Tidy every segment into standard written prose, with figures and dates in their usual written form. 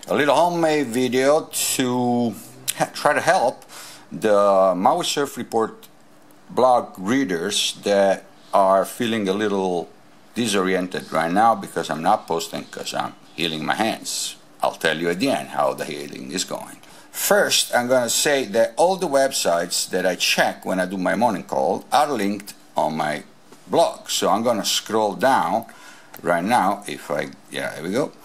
a little homemade video to try to help the Maui Surf Report blog readers that are feeling a little disoriented right now because I'm not posting because I'm healing my hands. I'll tell you at the end how the healing is going. First, I'm going to say that all the websites that I check when I do my morning call are linked on my blog. So I'm going to scroll down right now, here we go,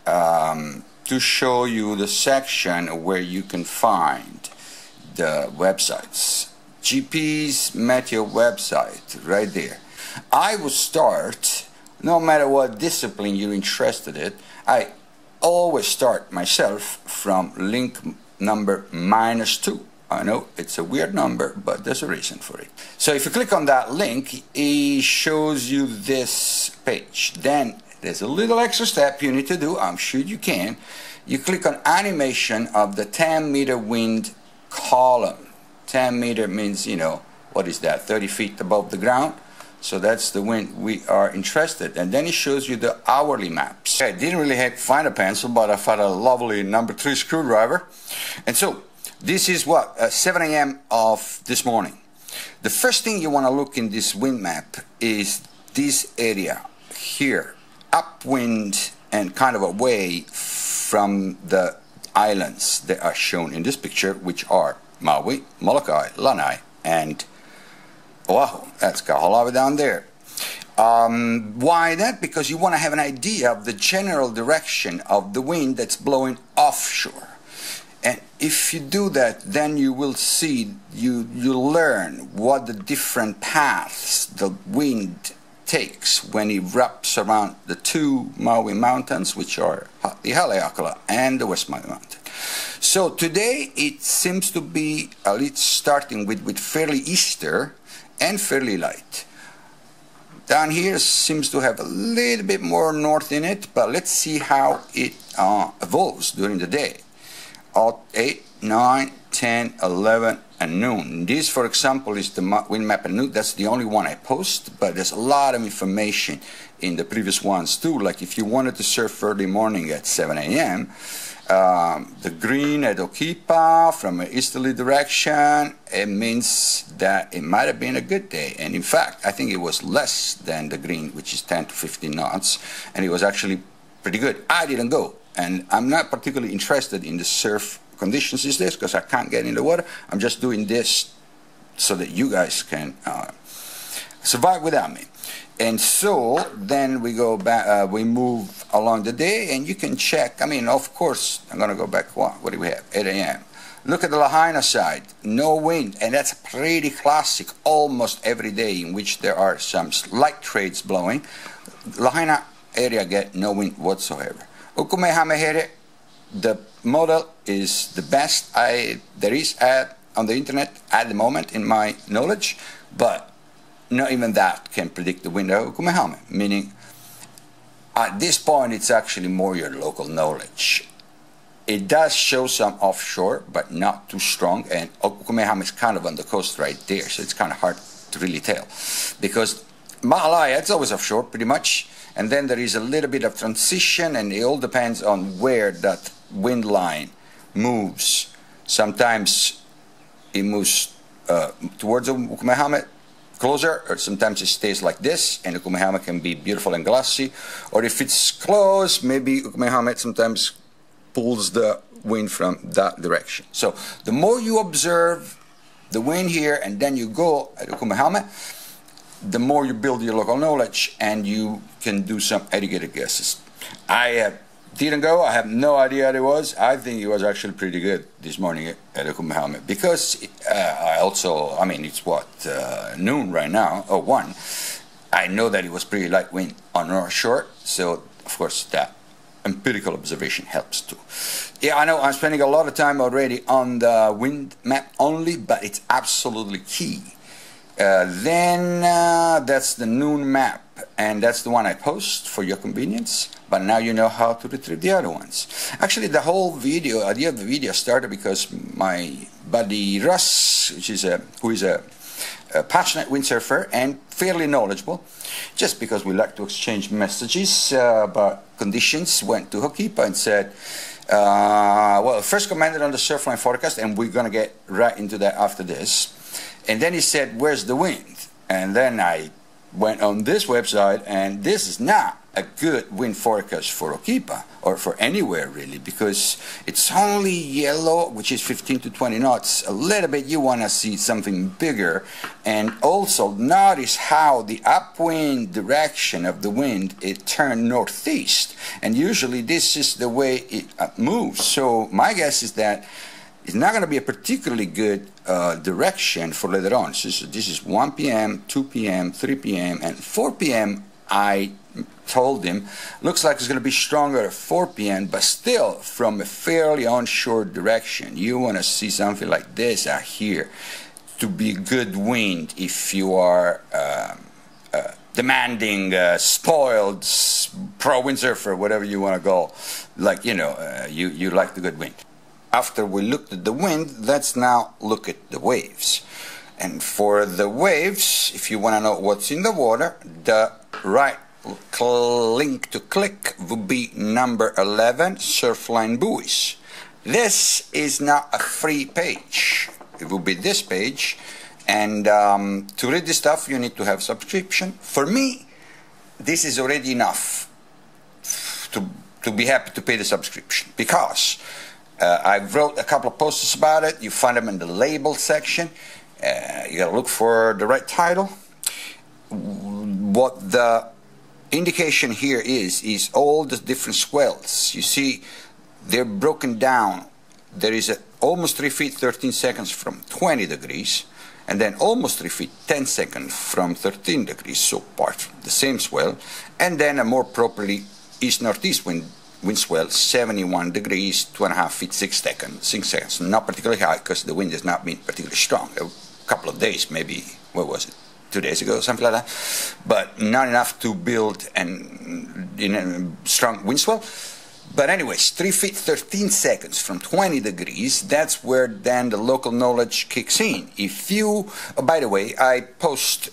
to show you the section where you can find the websites. GP's Meteo website, right there. I will start, no matter what discipline you're interested in, I always start myself from link number -2. I know it's a weird number, but there's a reason for it. So if you click on that link, it shows you this page. Then there's a little extra step you need to do. I'm sure you can. You click on animation of the 10-meter wind column. 10 meter means, you know, what is that, 30 feet above the ground? So that's the wind we are interested in. And then it shows you the hourly maps. I didn't really find a pencil, but I found a lovely number 3 screwdriver. And so this is what, 7 a.m. of this morning. The first thing you want to look in this wind map is this area here, upwind and kind of away from the islands that are shown in this picture, which are Maui, Molokai, Lanai, and Oahu. That's Kahalawa down there. Why that? Because you want to have an idea of the general direction of the wind that's blowing offshore. And if you do that, then you will see, you'll learn what the different paths the wind takes when it wraps around the 2 Maui mountains, which are the Haleakala and the West Maui Mountain. So today it seems to be at least starting with fairly easter and fairly light. Down here seems to have a little bit more north in it, but let's see how it evolves during the day. 8, 9, 10, 11, and noon. This, for example, is the wind map at noon. That's the only one I post, but there's a lot of information in the previous ones too. Like if you wanted to surf early morning at 7 a.m., the green at Okipa from an easterly direction, it means that it might have been a good day. And in fact, I think it was less than the green, which is 10 to 15 knots, and it was actually pretty good. I didn't go, and I'm not particularly interested in the surf conditions these days because I can't get in the water. I'm just doing this so that you guys can survive without me. And so then we go back, we move along the day, and you can check. I mean, of course, I'm going to go back. What do we have? 8 a.m. Look at the Lahaina side, no wind, and that's pretty classic almost every day in which there are some light trades blowing. Lahaina area get no wind whatsoever. Ukumehamehere, the model is the best there is on the internet at the moment in my knowledge, but not even that can predict the wind of Ukumehame, meaning at this point it's actually more your local knowledge. It does show some offshore, but not too strong, and Ukumehame is kind of on the coast right there, so it's kind of hard to really tell. Because Mahalaya, it's always offshore pretty much, and then there is a little bit of transition, and it all depends on where that wind line moves. Sometimes it moves towards Ukumehame, closer, or sometimes it stays like this, and Ukumehame can be beautiful and glassy. Or if it's close, maybe Ukumehame sometimes pulls the wind from that direction. So the more you observe the wind here and then you go at Ukumehame, the more you build your local knowledge and you can do some educated guesses. I didn't go. I have no idea what it was. I think it was actually pretty good this morning at Ukumehame because I mean, it's what, noon right now, or 1. I know that it was pretty light wind on North Shore, so of course that empirical observation helps too. Yeah, I know I'm spending a lot of time already on the wind map only, but it's absolutely key. Then that's the noon map, and that's the one I post for your convenience, but now you know how to retrieve the other ones. Actually, the whole video, idea of the video started because my buddy Russ, who is a passionate windsurfer and fairly knowledgeable, just because we like to exchange messages about conditions, went to Hokipa and said, Well, first commented on the Surfline forecast, and we're going to get right into that after this. And then he said, where's the wind? And then I went on this website, and this is not a good wind forecast for Okipa, or for anywhere really, because it's only yellow, which is 15 to 20 knots. A little bit you want to see something bigger. And also notice how the upwind direction of the wind, it turned northeast, and usually this is the way it moves. So my guess is that it's not going to be a particularly good direction for later on. So this is 1 p.m., 2 p.m., 3 p.m., and 4 p.m. I told him looks like it's going to be stronger at 4 p.m., but still from a fairly onshore direction. You want to see something like this out here to be good wind if you are demanding, spoiled, pro windsurfer, whatever you want to go. Like, you know, you like the good wind. After we looked at the wind, let's now look at the waves. And for the waves, if you want to know what's in the water, the right link to click would be number 11, Surfline buoys. This is not a free page. It will be this page. And to read this stuff, you need to have subscription. For me, this is already enough to be happy to pay the subscription, because I wrote a couple of posts about it. You find them in the label section. You gotta look for the right title. What the indication here is all the different swells. You see, they're broken down. There is almost 3 feet 13 seconds from 20 degrees, and then almost 3 feet 10 seconds from 13 degrees, so part of the same swell, and then a more properly east-northeast wind swell, 71 degrees, 2.5 feet 6 seconds. Not particularly high, because the wind has not been particularly strong. A couple of days, maybe, what was it, 2 days ago, something like that, but not enough to build a strong wind swell. But anyways, 3 feet 13 seconds from 20 degrees, that's where then the local knowledge kicks in. If you, by the way, I post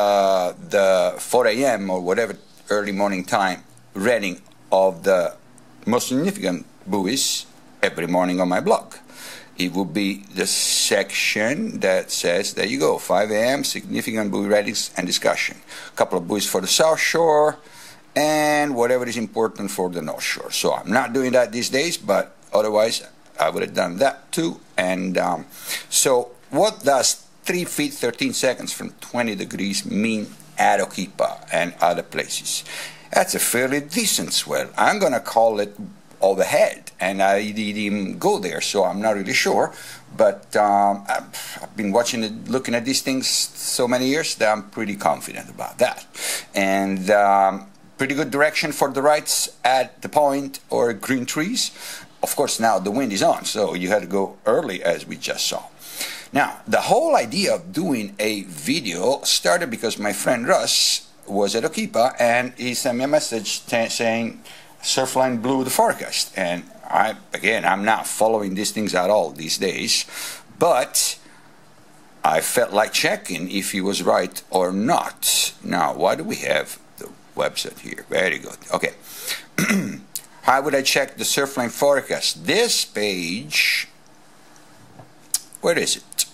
the 4 a.m. or whatever early morning time reading of the most significant buoys every morning on my blog. It will be the section that says, there you go, 5 a.m., significant buoy readings and discussion. A couple of buoys for the South Shore, and whatever is important for the North Shore. So I'm not doing that these days, but otherwise I would have done that too. And so what does 3 feet 13 seconds from 20 degrees mean at Okipa and other places? That's a fairly decent swell. I'm going to call it overhead, and I didn't even go there, so I'm not really sure. But I've been watching it, looking at these things so many years that I'm pretty confident about that. And pretty good direction for the rights at the point or green trees. Of course, now the wind is on, so you had to go early, as we just saw. Now, the whole idea of doing a video started because my friend Russ was at Okipa, and he sent me a message saying Surfline blew the forecast. And I'm not following these things at all these days, but I felt like checking if he was right or not. Now, why do we have the website here? Very good. Okay. How would I check the Surfline forecast? This page, where is it?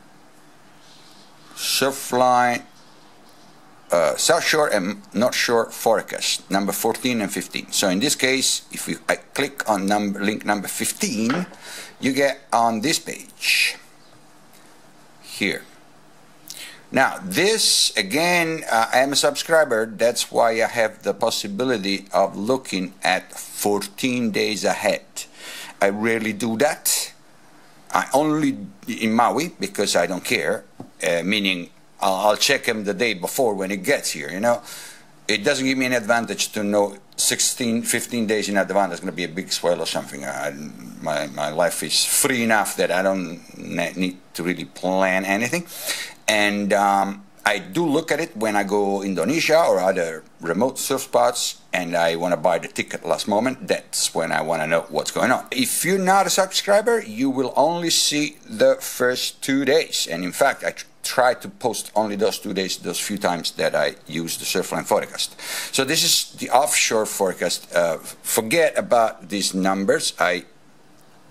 Surfline South Shore and North Shore forecast, number 14 and 15. So in this case, if I click on link number 15, you get on this page here. Now this, again, I am a subscriber, that's why I have the possibility of looking at 14 days ahead. I rarely do that. I only in Maui, because I don't care, meaning I'll check him the day before when it gets here, you know. It doesn't give me any advantage to know 15 days in advance there's going to be a big swell or something. My life is free enough that I don't need to really plan anything. And I do look at it when I go Indonesia or other remote surf spots, and I want to buy the ticket last moment. That's when I want to know what's going on. If you're not a subscriber, you will only see the first 2 days. And in fact, I try to post only those 2 days, those few times that I use the Surfline forecast. So this is the offshore forecast. Forget about these numbers. I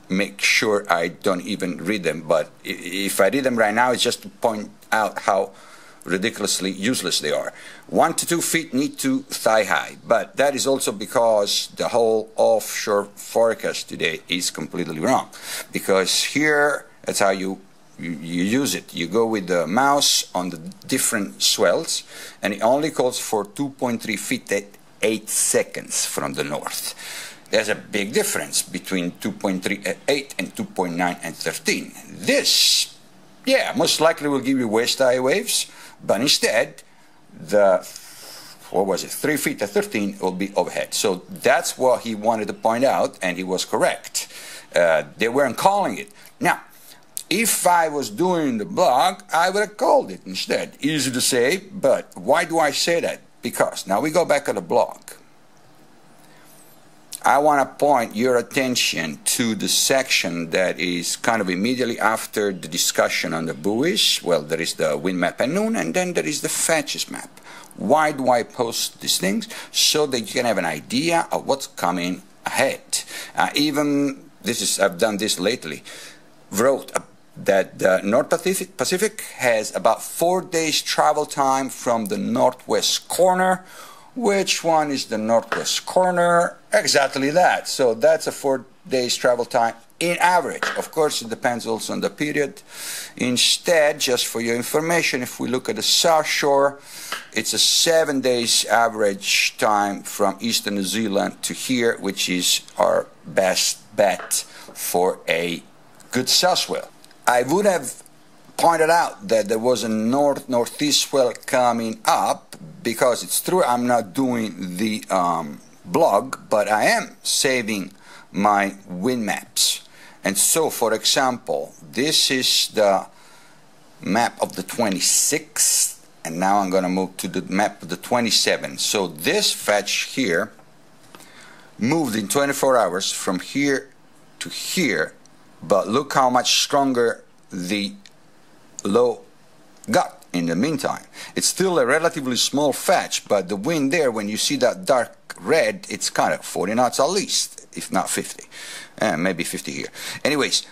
make sure I don't even read them, but if I read them right now, it's just to point out how ridiculously useless they are. 1 to 2 feet knee to thigh high, but that is also because the whole offshore forecast today is completely wrong, because here that's how you use it. You go with the mouse on the different swells, and it only calls for 2.3 feet at 8 seconds from the north. There's a big difference between 2.3 at 8 and 2.9 and 13. This, yeah, most likely will give you west eye waves, but instead, the, what was it, 3 feet at 13 will be overhead. So that's what he wanted to point out, and he was correct. They weren't calling it. Now, if I was doing the blog, I would have called it instead. Easy to say, but why do I say that? Because, now we go back to the blog. I want to point your attention to the section that is kind of immediately after the discussion on the buoys. Well, there is the wind map at noon, and then there is the fetches map. Why do I post these things? So that you can have an idea of what's coming ahead. I've done this lately, wrote that the North Pacific has about 4 days travel time from the northwest corner. Which one is the northwest corner? Exactly that. So that's a 4 days travel time in average. Of course, it depends also on the period. Instead, just for your information, if we look at the South Shore, it's a 7 days average time from eastern New Zealand to here, which is our best bet for a good south swell. I would have pointed out that there was a north-northeast swell coming up, because it's true I'm not doing the blog, but I am saving my wind maps. And so, for example, this is the map of the 26th, and now I'm going to move to the map of the 27th. So this fetch here moved in 24 hours from here to here, but look how much stronger the low got in the meantime. It's still a relatively small fetch, but the wind there, when you see that dark red, it's kind of 40 knots at least, if not 50, maybe 50 here. Anyways,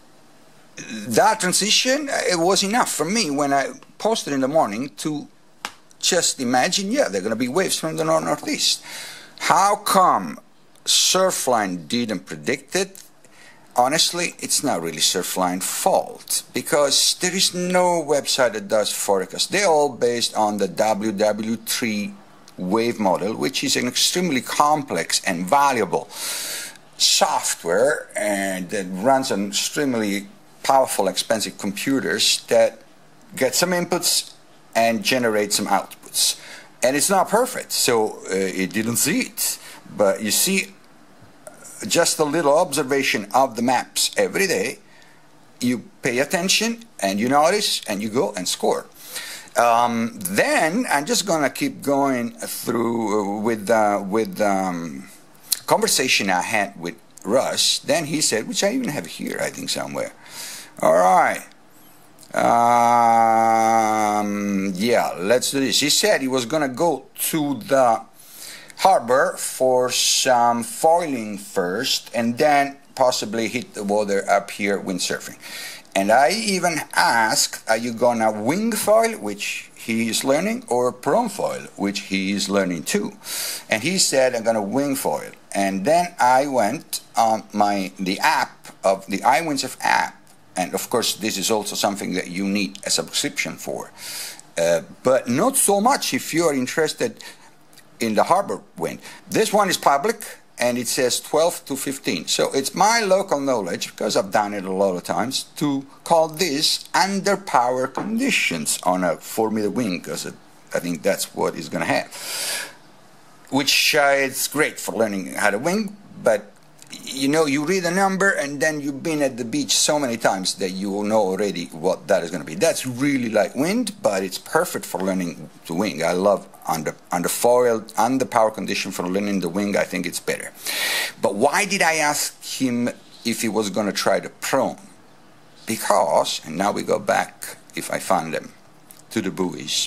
that transition, it was enough for me when I posted in the morning to just imagine, yeah, there are going to be waves from the north-northeast. How come Surfline didn't predict it? Honestly, it's not really Surfline's fault, because there is no website that does forecast. They're all based on the WW3 wave model, which is an extremely complex and valuable software, and that runs on extremely powerful, expensive computers that get some inputs and generate some outputs. And it's not perfect, so it didn't see it. But you see, just a little observation of the maps every day, you pay attention and you notice and you go and score. Then I'm just gonna keep going through with conversation I had with Russ. Then he said, which I even have here, I think somewhere. All right. Yeah, let's do this. He said he was gonna go to the harbor for some foiling first, and then possibly hit the water up here windsurfing. And I even asked, are you gonna wing foil, which he is learning, or prone foil, which he is learning too? And he said, I'm gonna wing foil. And then I went on the app of the iWindsurf app, and of course this is also something that you need a subscription for, but not so much if you are interested in the harbor wind. This one is public, and it says 12 to 15. So it's my local knowledge, because I've done it a lot of times, to call this under power conditions on a 4-meter wing, because I think that's what it's going to have. Which it's great for learning how to wing, but you know, you read a number and then you've been at the beach so many times that you know already what that is going to be. That's really like wind, but it's perfect for learning to wing. I love under foil, under power condition for learning the wing. I think it's better. But why did I ask him if he was going to try the prone? Because, and now we go back, if I find them, to the buoys.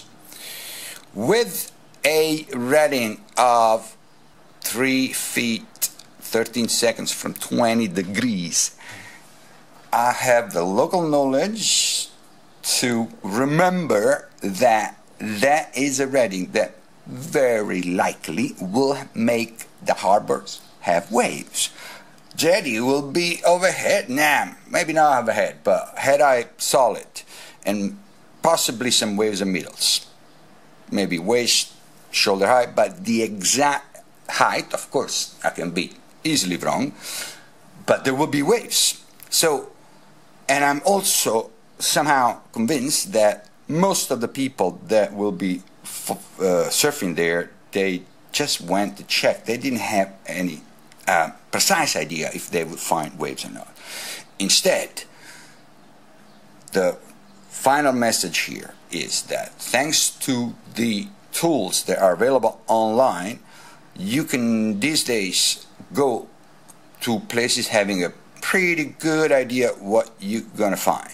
With a rating of 3 feet 13 seconds from 20 degrees. I have the local knowledge to remember that that is a reading that very likely will make the harbors have waves. Jetty will be overhead, maybe not overhead, but head-high solid, and possibly some waves and middles. Maybe waist, shoulder high, but the exact height, of course, I can be easily wrong, but there will be waves. So, and I'm also somehow convinced that most of the people that will be surfing there, they just went to check. They didn't have any precise idea if they would find waves or not. Instead, the final message here is that thanks to the tools that are available online, you can these days go to places having a pretty good idea what you're gonna find.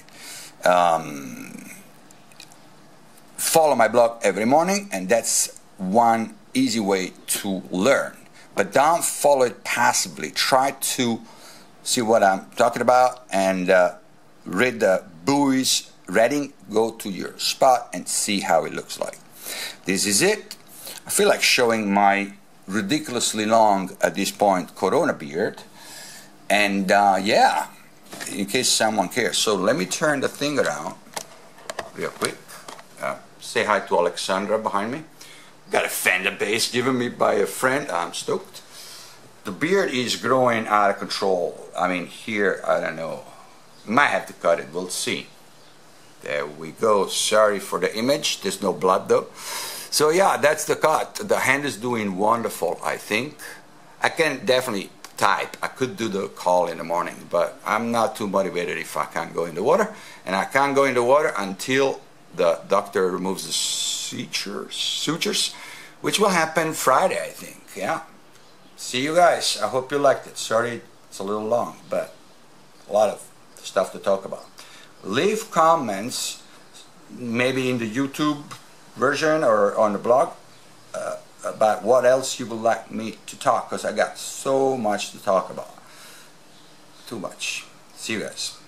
Follow my blog every morning, and that's one easy way to learn. But don't follow it passively. Try to see what I'm talking about and read the buoys reading. Go to your spot and see how it looks like. This is it. I feel like showing my ridiculously long, at this point, Corona beard. And yeah, in case someone cares. So let me turn the thing around real quick. Say hi to Alexandra behind me. Got a Fender bass given me by a friend. I'm stoked. The beard is growing out of control. I mean, here, I don't know. Might have to cut it. We'll see. There we go. Sorry for the image. There's no blood though. So yeah, that's the cut. The hand is doing wonderful, I think. I can definitely type. I could do the call in the morning, but I'm not too motivated if I can't go in the water. And I can't go in the water until the doctor removes the sutures, which will happen Friday, I think. Yeah. See you guys. I hope you liked it. Sorry it's a little long, but a lot of stuff to talk about. Leave comments, maybe in the YouTube version or on the blog, about what else you would like me to talk, because I got so much to talk about. Too much. See you guys.